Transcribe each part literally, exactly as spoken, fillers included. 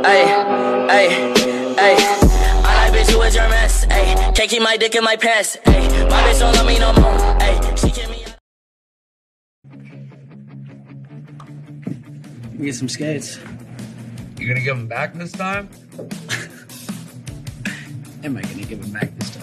Ay, ay, ay. I like bitch who is your mess. Ay, can't keep my dick in my pants. Ay, my bitch don't love me no more. Ay, she kick me. Get some skates. You gonna give them back this time? Am I gonna give them back this time?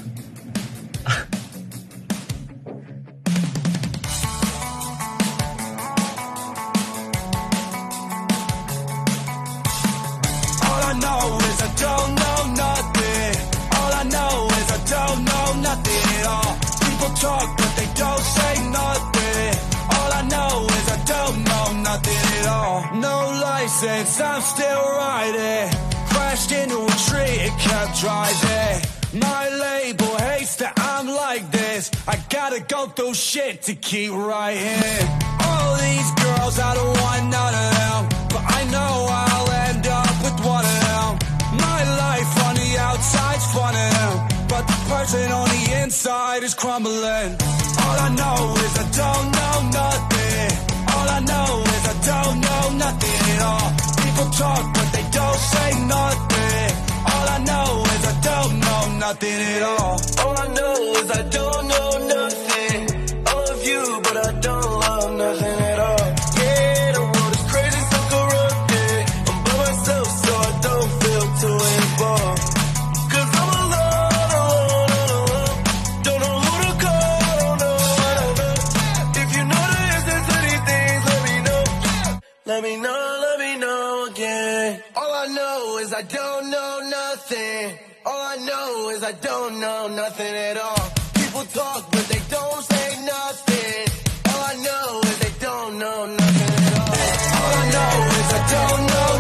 All I know is I don't know nothing. All I know is I don't know nothing at all. People talk but they don't say nothing. All I know is I don't know nothing at all. No license, I'm still riding. Crashed into a tree, it kept driving. My label hates that I'm like this. I gotta go through shit to keep writing. All these girls, I don't want none of them, but I know I'll end up with one of them. My life on the outside's fun of them, but the person on the inside is crumbling. All I know is I don't know nothing. All I know is I don't know nothing at all. People talk but they don't say nothing. All I know is I don't know nothing at all. All I know is I don't know nothing. I love you but I don't love nothing at all. Yeah, the world is crazy, so corrupted. I'm by myself so I don't feel too involved. Cause I'm alone, alone, alone. Don't know who to call, don't know what I know. If you know the answers to these things, let me know. Let me know, let me know again. All I know is I don't know nothing. All I know is I don't know nothing at all. People talk but they don't say nothing. All I know is they don't know nothing at all. All I know is I don't know